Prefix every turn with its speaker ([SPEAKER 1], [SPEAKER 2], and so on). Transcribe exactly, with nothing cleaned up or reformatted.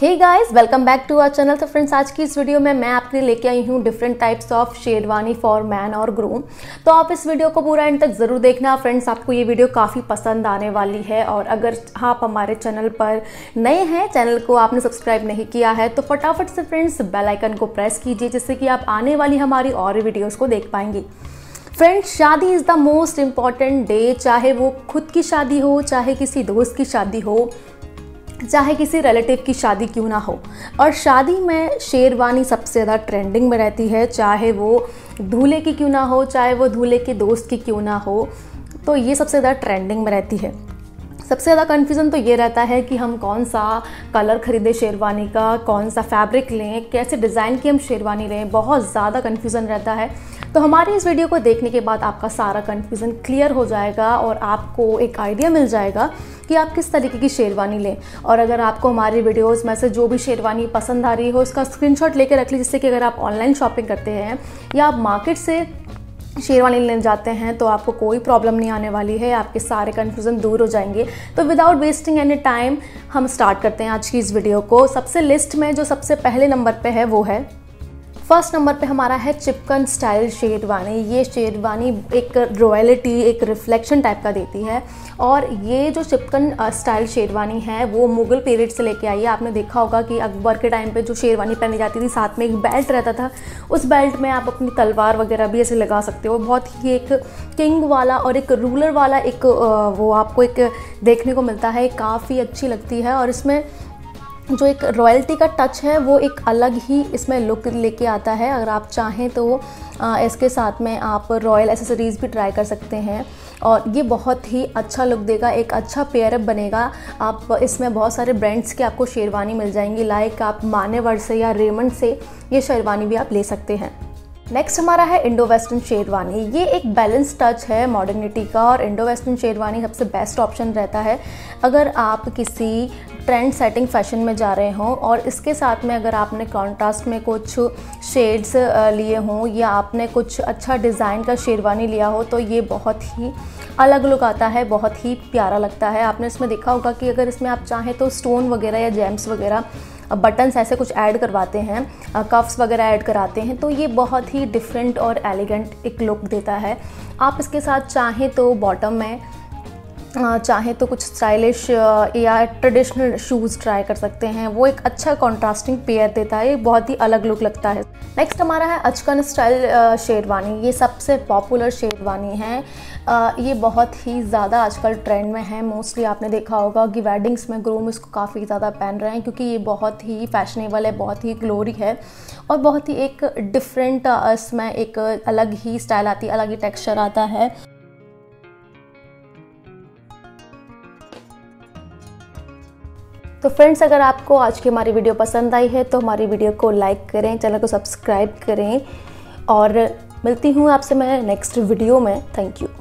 [SPEAKER 1] Hey guys, welcome back to our channel. तो friends, आज की इस वीडियो में मैं आपके लिए लेके आई हूँ different types of sherwani for man और ग्रूम। तो आप इस वीडियो को पूरा एंड तक ज़रूर देखना फ्रेंड्स, आपको ये वीडियो काफ़ी पसंद आने वाली है। और अगर आप हमारे चैनल पर नए हैं, चैनल को आपने सब्सक्राइब नहीं किया है तो फटाफट से फ्रेंड्स बेल आइकन को प्रेस कीजिए, जिससे कि आप आने वाली हमारी और वीडियोज़ को देख पाएंगे। फ्रेंड्स, शादी is the most important day, चाहे वो खुद की शादी हो, चाहे किसी दोस्त की शादी हो, चाहे किसी रिलेटिव की शादी क्यों ना हो। और शादी में शेरवानी सबसे ज़्यादा ट्रेंडिंग में रहती है, चाहे वो दूल्हे की क्यों ना हो, चाहे वो दूल्हे के दोस्त की क्यों ना हो, तो ये सबसे ज़्यादा ट्रेंडिंग में रहती है। सबसे ज़्यादा कन्फ्यूज़न तो ये रहता है कि हम कौन सा कलर खरीदें शेरवानी का, कौन सा फैब्रिक लें, कैसे डिज़ाइन की हम शेरवानी लें, बहुत ज़्यादा कन्फ्यूज़न रहता है। तो हमारी इस वीडियो को देखने के बाद आपका सारा कन्फ्यूज़न क्लियर हो जाएगा और आपको एक आइडिया मिल जाएगा कि आप किस तरीके की शेरवानी लें। और अगर आपको हमारी वीडियोस में से जो भी शेरवानी पसंद आ रही हो, उसका स्क्रीनशॉट लेके रख लीजिए, जिससे कि अगर आप ऑनलाइन शॉपिंग करते हैं या आप मार्केट से शेरवानी लेने जाते हैं तो आपको कोई प्रॉब्लम नहीं आने वाली है, आपके सारे कन्फ्यूज़न दूर हो जाएंगे। तो विदाउट वेस्टिंग एनी टाइम हम स्टार्ट करते हैं आज की इस वीडियो को। सबसे लिस्ट में जो सबसे पहले नंबर पे है वो है, फर्स्ट नंबर पे हमारा है चिपकन स्टाइल शेरवानी। ये शेरवानी एक रॉयलिटी, एक रिफ्लेक्शन टाइप का देती है। और ये जो चिपकन स्टाइल शेरवानी है वो मुग़ल पीरियड से लेके आई है। आपने देखा होगा कि अकबर के टाइम पे जो शेरवानी पहनी जाती थी, साथ में एक बेल्ट रहता था, उस बेल्ट में आप अपनी तलवार वगैरह भी ऐसे लगा सकते हो। बहुत ही एक किंग वाला और एक रूलर वाला एक वो आपको एक देखने को मिलता है, काफ़ी अच्छी लगती है। और इसमें जो एक रॉयल्टी का टच है वो एक अलग ही इसमें लुक लेके आता है। अगर आप चाहें तो आ, इसके साथ में आप रॉयल एसेसरीज़ भी ट्राई कर सकते हैं और ये बहुत ही अच्छा लुक देगा, एक अच्छा पेयरअप बनेगा। आप इसमें बहुत सारे ब्रांड्स के आपको शेरवानी मिल जाएंगी, लाइक आप मानेवर से या रेमंड से ये शेरवानी भी आप ले सकते हैं। नेक्स्ट हमारा है इंडो वेस्टर्न शेरवानी। ये एक बैलेंस टच है मॉडर्निटी का, और इंडो वेस्टर्न शेरवानी सबसे बेस्ट ऑप्शन रहता है अगर आप किसी ट्रेंड सेटिंग फैशन में जा रहे हों। और इसके साथ में अगर आपने कॉन्ट्रास्ट में कुछ शेड्स लिए हों या आपने कुछ अच्छा डिज़ाइन का शेरवानी लिया हो, तो ये बहुत ही अलग लुक आता है, बहुत ही प्यारा लगता है। आपने इसमें देखा होगा कि अगर इसमें आप चाहें तो स्टोन वगैरह या जेम्स वगैरह, बटन्स ऐसे कुछ ऐड करवाते हैं, कफ्स वगैरह ऐड कराते हैं, तो ये बहुत ही डिफरेंट और एलिगेंट एक लुक देता है। आप इसके साथ चाहें तो बॉटम में चाहे तो कुछ स्टाइलिश या ट्रेडिशनल शूज़ ट्राई कर सकते हैं, वो एक अच्छा कॉन्ट्रास्टिंग पेयर देता है, बहुत ही अलग लुक लगता है। नेक्स्ट हमारा है अचकन स्टाइल शेरवानी। ये सबसे पॉपुलर शेरवानी है, ये बहुत ही ज़्यादा आजकल ट्रेंड में है। मोस्टली आपने देखा होगा कि वेडिंग्स में ग्रूम इसको काफ़ी ज़्यादा पहन रहे हैं, क्योंकि ये बहुत ही फैशनेबल है, बहुत ही ग्लोरी है और बहुत ही एक डिफरेंट इसमें एक अलग ही स्टाइल आती है, अलग ही टेक्स्चर आता है। तो फ्रेंड्स, अगर आपको आज की हमारी वीडियो पसंद आई है तो हमारी वीडियो को लाइक करें, चैनल को सब्सक्राइब करें और मिलती हूँ आपसे मैं नेक्स्ट वीडियो में। Thank you.